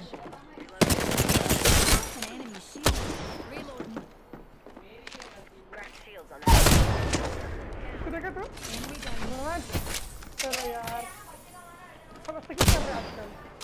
देखा तो चलो यार सब ऐसे क्यों कर रहे हैं आजकल